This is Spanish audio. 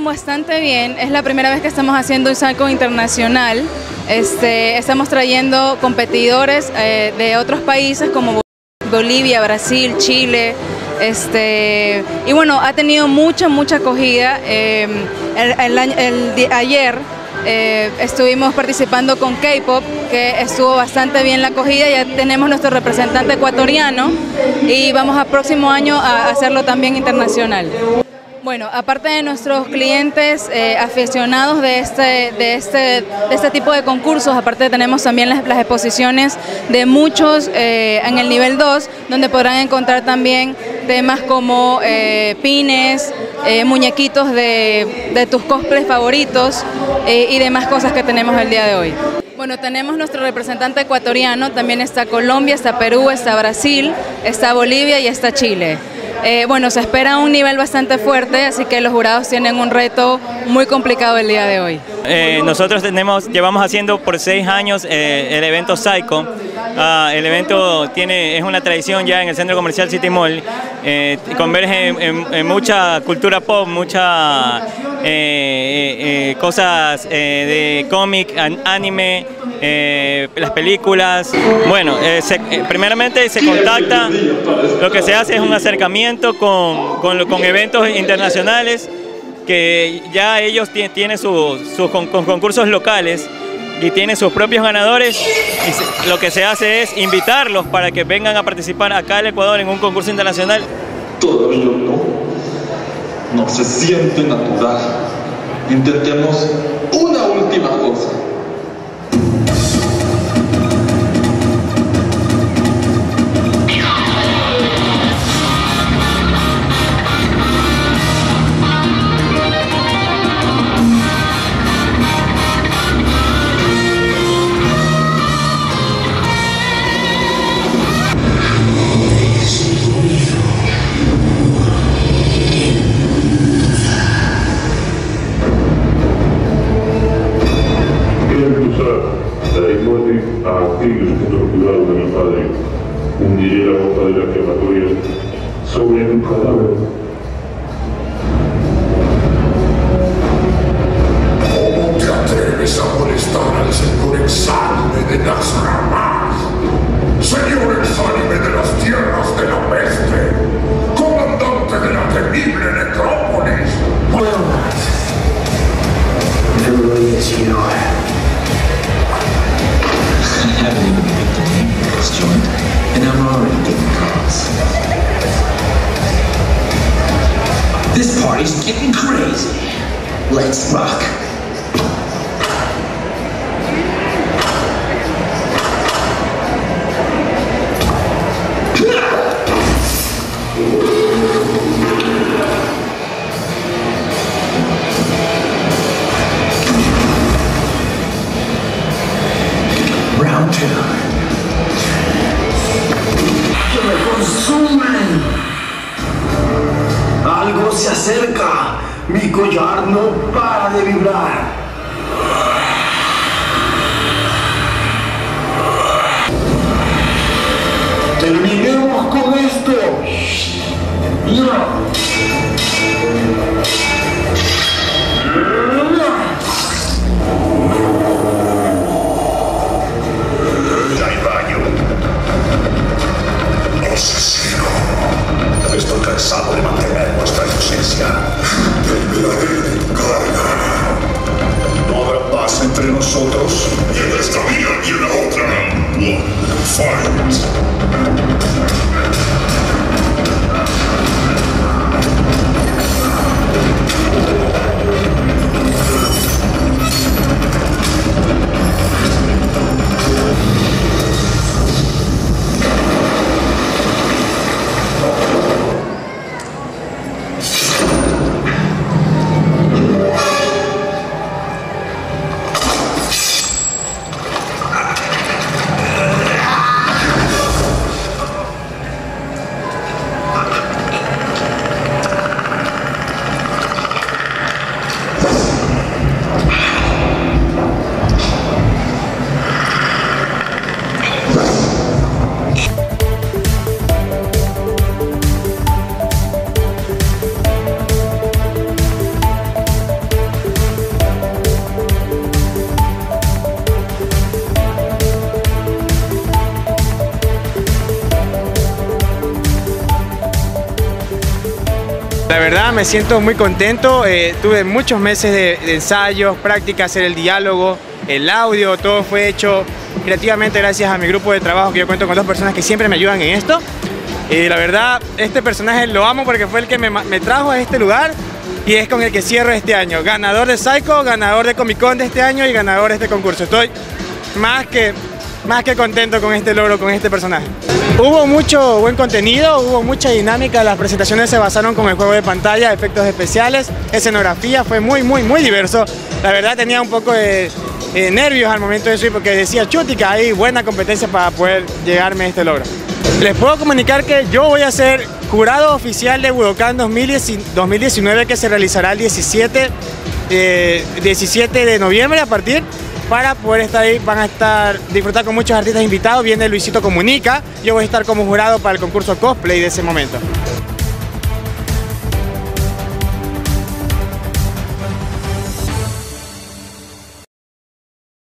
bastante bien. Es la primera vez que estamos haciendo un Saicon internacional. Estamos trayendo competidores de otros países como Bolivia, Brasil, Chile. Y bueno, ha tenido mucha acogida. Ayer estuvimos participando con K-Pop, que estuvo bastante bien la acogida. Ya tenemos nuestro representante ecuatoriano y vamos al próximo año a hacerlo también internacional. Bueno, aparte de nuestros clientes aficionados de este tipo de concursos, aparte tenemos también las exposiciones de muchos en el nivel 2, donde podrán encontrar también temas como pines, muñequitos de tus cosplays favoritos y demás cosas que tenemos el día de hoy. Bueno, tenemos nuestro representante ecuatoriano, también está Colombia, está Perú, está Brasil, está Bolivia y está Chile. Bueno, se espera un nivel bastante fuerte, así que los jurados tienen un reto muy complicado el día de hoy. Nosotros llevamos haciendo por 6 años el evento Saicon. El evento es una tradición ya en el centro comercial City Mall. Converge en mucha cultura pop, muchas cosas de cómic, anime, las películas. Bueno, primeramente se contacta, lo que se hace es un acercamiento con eventos internacionales, que ya ellos tienen sus concursos locales y tienen sus propios ganadores, y lo que se hace es invitarlos para que vengan a participar acá al Ecuador en un concurso internacional. Todavía no se siente natural. Intentemos una última cosa. A aquellos que torturaron a mi padre, hundiré la boca de la crematoria sobre tu cadáver. ¿Cómo te atreves a molestar al señor exánime de Nazarama? Señor exánime de las tierras de la peste, comandante de la temible necrópolis. I haven't even picked the name for this joint, and I'm already getting calls. This party's getting crazy. Let's rock. Round 2. ¡Que me consumen! ¡Algo se acerca! ¡Mi collar no para de vibrar! ¡Terminemos con esto! ¡Ya! Estoy cansado de mantener vuestra inocencia. Terminaré de carga. ¿No habrá paz entre nosotros? Y en esta vida y en la otra. Fight. verdad me siento muy contento, tuve muchos meses de ensayos, prácticas, hacer el diálogo, el audio, todo fue hecho creativamente gracias a mi grupo de trabajo, que yo cuento con 2 personas que siempre me ayudan en esto. Y la verdad, este personaje lo amo porque fue el que me trajo a este lugar y es con el que cierro este año. Ganador de Psycho, ganador de Comic Con de este año y ganador de este concurso. Estoy más que contento con este logro, con este personaje. Hubo mucho buen contenido, hubo mucha dinámica, las presentaciones se basaron con el juego de pantalla, efectos especiales, escenografía, fue muy diverso. La verdad tenía un poco de nervios al momento de subir porque decía chutica, hay buena competencia para poder llegarme a este logro. Les puedo comunicar que yo voy a ser jurado oficial de Budokan 2019 que se realizará el 17 de noviembre a partir. Para poder estar ahí van a disfrutar con muchos artistas invitados, viene Luisito Comunica, yo voy a estar como jurado para el concurso cosplay de ese momento.